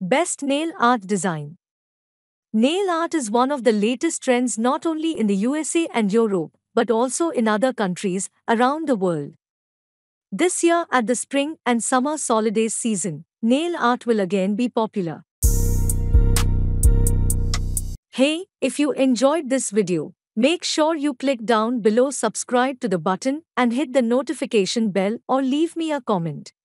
Best Nail Art Design. Nail art is one of the latest trends not only in the USA and Europe, but also in other countries around the world. This year, at the spring and summer holidays season, nail art will again be popular. Hey, if you enjoyed this video, make sure you click down below, subscribe to the button, and hit the notification bell or leave me a comment.